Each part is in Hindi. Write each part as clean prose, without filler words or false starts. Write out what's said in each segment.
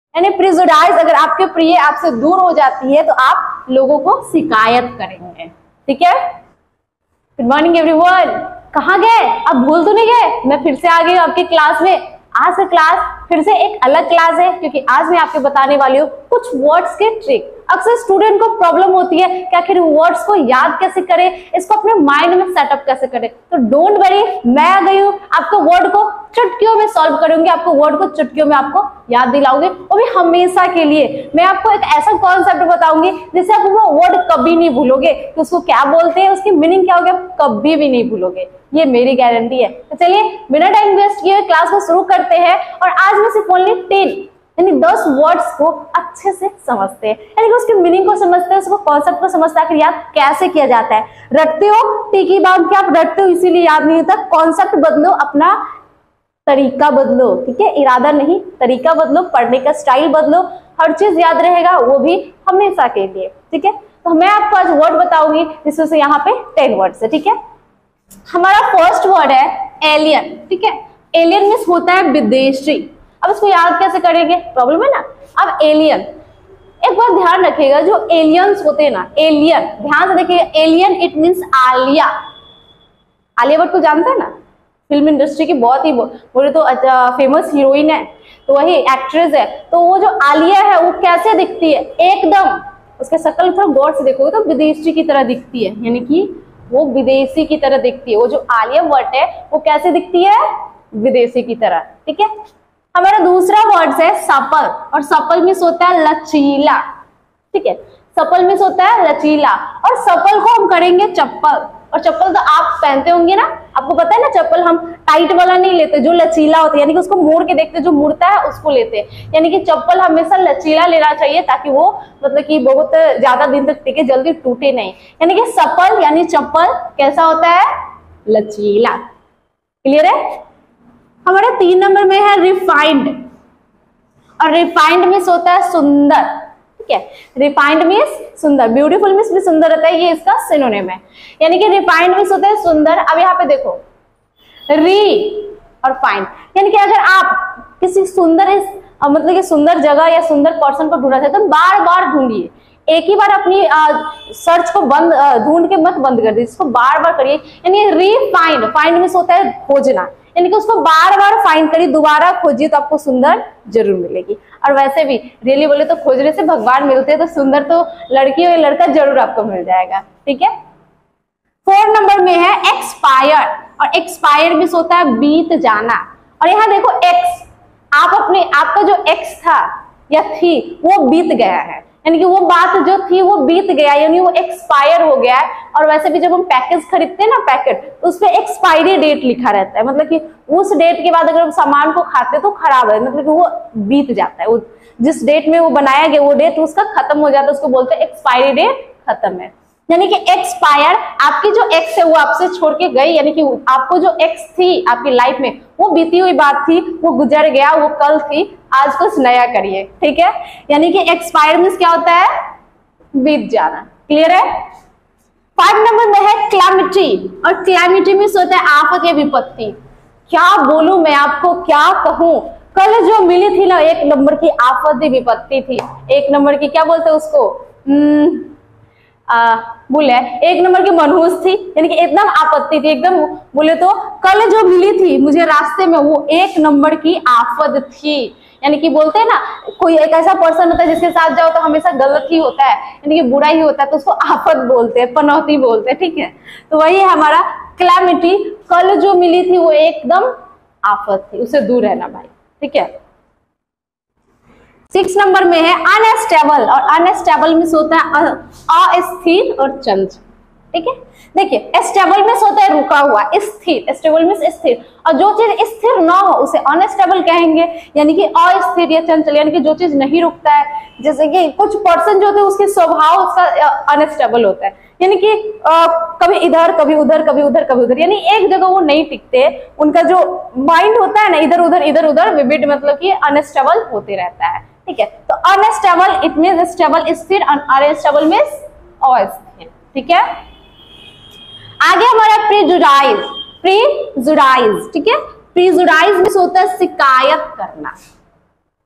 यानी प्रिजुडाइज, अगर आपके प्रिय आपसे दूर हो जाती है तो आप लोगों को शिकायत करेंगे। ठीक है, गुड मॉर्निंग एवरीवन। कहाँ गए? आप भूल तो नहीं गए? मैं फिर से आ गई हूँ आपकी क्लास में। आज का क्लास फिर से एक अलग क्लास है, क्योंकि आज मैं आपको बताने वाली हूँ कुछ वर्ड्स के ट्रिक। अक्सर स्टूडेंट को प्रॉब्लम होती है कि आखिर वर्ड्स को याद कैसे करें, इसको अपने माइंड में सेटअप कैसे करें। तो डोंट वरी, मैं आ गई हूँ, आपको वर्ड को चुटकियों में सॉल्व करूंगी, आपको वर्ड को चुटकियों में आपको याद दिलाऊंगी, और भी हमेशा के लिए। मैं आपको एक ऐसा कॉन्सेप्ट बताऊंगी जिससे आप वो वर्ड कभी नहीं भूलोगे कि उसको क्या बोलते हैं, उसकी मीनिंग क्या होगा, कभी भी नहीं भूलोगे, ये मेरी गारंटी है। तो चलिए बिना टाइम वेस्ट किए क्लास को शुरू करते हैं। और आज मैं सिर्फ ओनली 10 यानी 10 वर्ड्स को अच्छे से समझते हैं, यानी कि उसकी मीनिंग को समझते हैं, उसको कॉन्सेप्ट को समझते हैं कि याद कैसे किया जाता है। रटते हो टीकी बांध के, आप रटते हो इसीलिए याद नहीं होता। कॉन्सेप्ट बदलो, अपना तरीका बदलो। ठीक है, इरादा नहीं, तरीका बदलो, पढ़ने का स्टाइल बदलो, हर चीज याद रहेगा, वो भी हमेशा के लिए। ठीक है, तो मैं आपको आज वर्ड बताऊंगी जिसमें यहाँ पे 10 वर्ड्स है। ठीक है, हमारा फर्स्ट वर्ड है एलियन। ठीक है, एलियन मीन्स होता है विदेशी। अब इसको याद कैसे करेंगे, प्रॉब्लम है ना। अब एलियन, एक बार ध्यान रखिएगा, जो एलियंस होते हैं ना, एलियन, ध्यान से देखिएगा, alien it means Alia. Alia Bhatt को जानते हैं ना, फिल्म इंडस्ट्री की बहुत ही बोले तो फेमस हीरोइन है, तो वही एक्ट्रेस है। तो वो जो आलिया है वो कैसे दिखती है, एकदम उसके शक्ल थोड़ा गौर से देखोगे तो विदेशी की तरह दिखती है, यानी कि वो विदेशी की तरह दिखती है। वो जो आलिया भट्ट है वो कैसे दिखती है, विदेशी की तरह। ठीक है, हमारा दूसरा वर्ड है सपल, और सपल मीन्स होता है लचीला। ठीक है, सपल मीन्स होता है लचीला, और सपल को हम करेंगे चप्पल। और चप्पल तो आप पहनते होंगे ना, आपको पता है ना, चप्पल हम टाइट वाला नहीं लेते, जो लचीला होता है, यानी कि उसको मोड़ के देखते, जो मुड़ता है उसको लेते हैं। यानी कि चप्पल हमेशा लचीला लेना चाहिए, ताकि वो मतलब कि बहुत ज्यादा दिन तक टिके, जल्दी टूटे नहीं। यानी कि सपल यानी चप्पल कैसा होता है, लचीला। क्लियर है। हमारा 3 नंबर में है रिफाइंड, और रिफाइंड मीन्स होता है सुंदर। ठीक है, रिफाइंड मीन्स सुंदर, ब्यूटीफुल मीन्स भी सुंदर रहता है, ये इसका सिनोनिम है। यानी कि रिफाइंड मीन्स होता है सुंदर। अब यहाँ पे देखो, री और फाइंड, यानी कि अगर आप किसी सुंदर मतलब कि सुंदर जगह या सुंदर पर्सन को ढूंढना चाहते तो बार बार ढूंढिए, एक ही बार अपनी सर्च को ढूंढ के मत बंद कर दीजिए, इसको बार बार करिए। यानी रीफाइंड, फाइंड मीन्स होता है खोजना, यानी कि उसको बार बार फाइंड करिए, दोबारा खोजिए तो आपको सुंदर जरूर मिलेगी। और वैसे भी रियली बोले तो खोजने से भगवान मिलते हैं, तो सुंदर तो लड़की और लड़का जरूर आपको मिल जाएगा। ठीक है, 4 नंबर में है एक्सपायर, और एक्सपायर मीन्स होता है बीत जाना। और यहाँ देखो एक्स, आपका जो एक्स था या थी वो बीत गया है, यानी कि वो बात जो थी वो बीत गया, यानी वो एक्सपायर हो गया है। और वैसे भी जब हम पैकेज खरीदते हैं ना, पैकेट, तो उस पर एक्सपायरी डेट लिखा रहता है, मतलब कि उस डेट के बाद अगर हम सामान को खाते तो खराब है, मतलब कि वो बीत जाता है, वो जिस डेट में वो बनाया गया वो डेट उसका खत्म हो जाता है, उसको बोलते हैं एक्सपायरी डेट खत्म है। यानी कि एक्सपायर, आपकी जो एक्स है वो आपसे छोड़ के गई, यानी कि आपको जो एक्स थी आपकी लाइफ में वो बीती हुई बात थी, वो गुजर गया, वो कल थी, आज कुछ नया करिए। ठीक है, यानी कि एक्सपायर मीन्स क्या होता है, बीत जाना। क्लियर है। 5 नंबर में है क्लैमिटी, और क्लैमिटी मीन्स होता है आफत या विपत्ति। क्या बोलूं मैं आपको, क्या कहूं, कल जो मिली थी ना 1 नंबर की आफत विपत्ति थी, 1 नंबर की क्या बोलते हैं उसको, बोले 1 नंबर की मनहूस थी, यानी कि एकदम आपत्ति थी, एकदम बोले तो कल जो मिली थी मुझे रास्ते में वो 1 नंबर की आफत थी। यानी कि बोलते हैं ना, कोई एक ऐसा पर्सन होता है जिसके साथ जाओ तो हमेशा गलत ही होता है, यानी कि बुरा ही होता है, तो उसको आफत बोलते हैं, पनौती बोलते हैं। ठीक है, तो वही है हमारा क्लैमिटी, कल जो मिली थी वो एकदम आफत थी, उससे दूर रहना भाई। ठीक है, 6 नंबर में है अनस्टेबल, और अनस्टेबल मीन्स होता है अस्थिर और चंचल। ठीक है, देखिए स्टेबल मीन्स होता है रुका हुआ, स्थिर, स्टेबल मीन्स स्थिर, और जो चीज स्थिर ना हो उसे अनस्टेबल कहेंगे, यानी कि अस्थिर या चंचल, यानी कि जो चीज नहीं रुकता है। जैसे कि कुछ पर्सन जो होते हैं उसके स्वभाव उसका अनस्टेबल होता है, यानी कि कभी इधर कभी उधर, कभी उधर कभी उधर, यानी एक जगह वो नहीं टिकते, उनका जो माइंड होता है ना इधर उधर विविड, मतलब कि अनस्टेबल होते रहता है। ठीक है, तो अनस्टेबल इट मींस स्टेबल स्थिर, अनस्टेबल मींस अस्थिर। ठीक है, आगे हमारा प्रीजुडाइज, प्रीजुडाइज। ठीक है, प्रीजुडाइज मींस होता है शिकायत करना,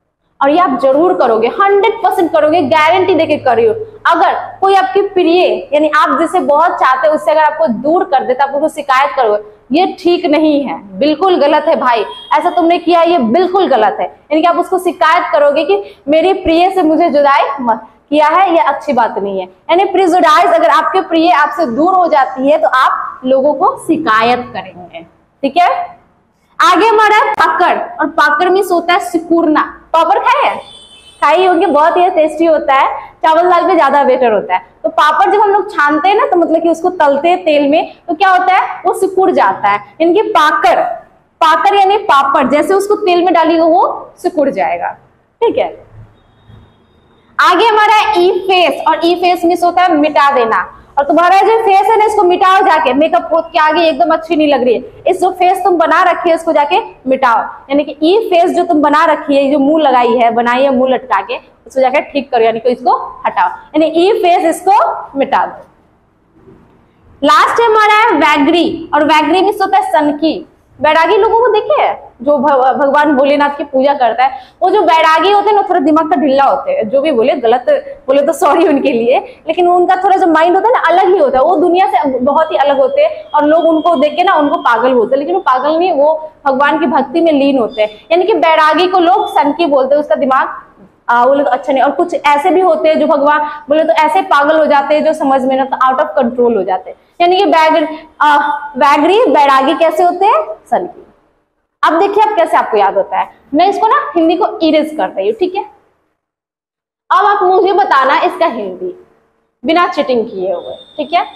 और ये आप जरूर करोगे, 100% करोगे, गारंटी देके करियो। अगर कोई आपकी प्रिय यानी आप जिसे बहुत चाहते हो उससे अगर आपको दूर कर देता, आप उसको शिकायत करोगे, ये ठीक नहीं है, बिल्कुल गलत है भाई, ऐसा तुमने किया ये बिल्कुल गलत है। यानी कि आप उसको शिकायत करोगे कि मेरी प्रिय से मुझे जुदाई मत किया है, ये अच्छी बात नहीं है। यानी प्रिजुडाइज, अगर आपके प्रिय आपसे दूर हो जाती है तो आप लोगों को शिकायत करेंगे, ठीक है। आगे हमारा है पाकड़, और पाकड़ में होता है सिकुड़ना। पापड़ खाई होंगे, बहुत ही टेस्टी होता है, चावल दाल पे ज्यादा बेटर होता है। तो पापड़ जब हम लोग छानते हैं ना, तो मतलब कि उसको तलते हैं तेल में, तो क्या होता है, वो सिकुड़ जाता है। यानी कि पाकड़ यानी पापड़, जैसे उसको तेल में डालिएगा वो सिकुड़ जाएगा, ठीक है। आगे हमारा है ई फेस, और ई फेस मींस होता है मिटा देना। और तुम्हारा जो फेस है ना, इसको मिटाओ जाके, मेकअप पोत के आगे एकदम अच्छी नहीं लग रही है, इस जो फेस तुम बना रखी है इसको जाके मिटाओ। यानी कि ई फेस जो तुम बना रखी है, जो मुंह लगाई है, बनाई है मुंह लटका के, उसको जाके ठीक करो, यानी कि इसको हटाओ, यानी ई फेस इसको मिटा दो। लास्ट हमारा है वैगरी, और वैगरी मींस होता है सनकी। बैरागी लोगों को देखे है जो भगवान भोलेनाथ की पूजा करता है, वो जो बैरागी होते हैं ना, थोड़ा दिमाग का ढिल्ला होते हैं, जो भी बोले गलत बोले तो सॉरी उनके लिए, लेकिन उनका थोड़ा जो माइंड होता है ना अलग ही होता है, वो दुनिया से बहुत ही अलग होते हैं, और लोग उनको देख के ना उनको पागल बोलते हैं, लेकिन वो पागल नहीं, वो भगवान की भक्ति में लीन होते हैं। यानी कि बैरागी को लोग सनकी बोलते हैं, उसका दिमाग वो लोग अच्छा नहीं। और कुछ ऐसे भी होते हैं जो भगवान बोले तो ऐसे पागल हो जाते हैं, जो समझ में ना आउट ऑफ कंट्रोल हो जाते हैं। यानी कि वैगरी बैरागी कैसे होते हैं, सनकी। अब देखिए अब कैसे आपको याद होता है, मैं इसको ना हिंदी को इरेज कर रही हूँ, ठीक है। अब आप मुझे बताना इसका हिंदी बिना चीटिंग किए हुए, ठीक है।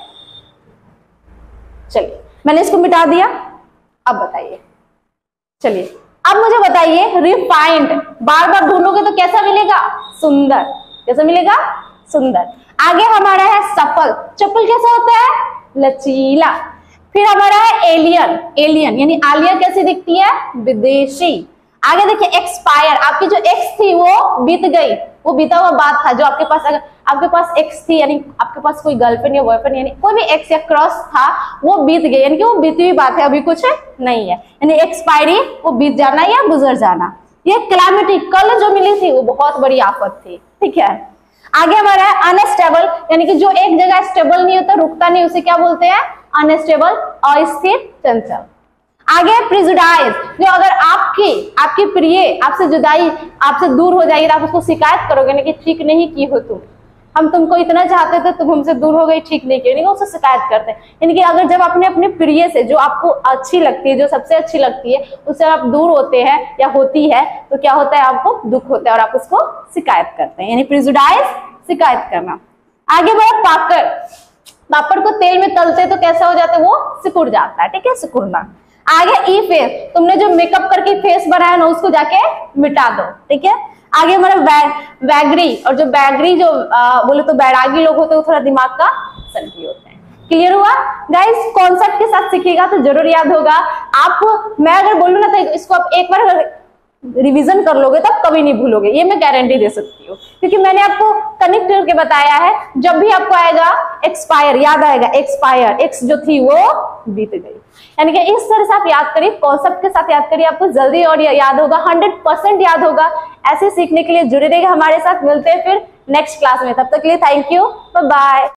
चलिए मैंने इसको मिटा दिया, अब बताइए, चलिए अब मुझे बताइए रिफाइंड, बार बार ढूंढोगे तो कैसा मिलेगा, सुंदर। कैसा मिलेगा, सुंदर। आगे हमारा है सफल, चप्पल कैसा होता है, लचीला। फिर हमारा है एलियन, एलियन यानी आलिया कैसी दिखती है, विदेशी। आगे देखिए एक्सपायर, आपकी जो एक्स थी वो बीत गई, वो बीता हुआ बात था। जो आपके पास अगर आपके पास एक्स थी, यानी आपके पास कोई गर्लफ्रेंड या बॉयफ्रेंड यानी कोई भी एक्स या क्रॉस था, वो बीत गई, यानी कि वो बीती हुई बात है, अभी कुछ नहीं है। यानी एक्सपायरी, वो बीत जाना या गुजर जाना। ये कैलामिटी, कल जो मिली थी वो बहुत बड़ी आफत थी, ठीक है। आगे हमारा है अनस्टेबल, यानी कि जो एक जगह स्टेबल नहीं होता, रुकता नहीं, उसे क्या बोलते हैं, अनस्टेबल, अस्थिर, चंचल। आगे प्रिजुडाइज, जो अगर आपकी प्रिय आपसे जुदाई आपसे दूर हो जाएगी तो आप उसको शिकायत करोगे ना कि ठीक नहीं की हो तुम, हम तुमको इतना चाहते थे, तुम हमसे दूर हो गई, ठीक नहीं की, उससे शिकायत करते हैं। यानी कि अगर जब अपने प्रिय से जो आपको अच्छी लगती है, जो सबसे अच्छी लगती है, उससे आप दूर होते हैं या होती है, तो क्या होता है, आपको दुख होता है और आप उसको शिकायत करते हैं, यानी प्रिजुडाइज, शिकायत करना। आगे बढ़ा पाकड़, पापड़ को तेल में तलते तो कैसा हो जाता है, वो सिकुड़ जाता है, ठीक है, सिकुड़ना। आगे ई फेस, तुमने जो मेकअप करके फेस बनाया ना उसको जाके मिटा दो, ठीक है। आगे हमारा वैगरी, और जो वैगरी जो बोले तो बैरागी लोग होते हैं, वो थोड़ा दिमाग का सनकी होते हैं। क्लियर हुआ गाइस, कॉन्सेप्ट के साथ सीखिएगा तो जरूर याद होगा। आप मैं अगर बोलूँ ना तो इसको आप एक बार रिवीजन कर लोगे तब कभी नहीं भूलोगे, ये मैं गारंटी दे सकती हूँ, क्योंकि मैंने आपको कनेक्ट करके बताया है। जब भी आपको आएगा एक्सपायर, याद आएगा एक्सपायर, एक्स जो थी वो बीत गई, यानी कि इस तरह से आप याद करिए, कॉन्सेप्ट के साथ याद करिए, आपको जल्दी और याद होगा, 100% याद होगा। ऐसे सीखने के लिए जुड़े रहिएगा हमारे साथ, मिलते हैं फिर नेक्स्ट क्लास में, तब तक के लिए थैंक यू, बाय बाय।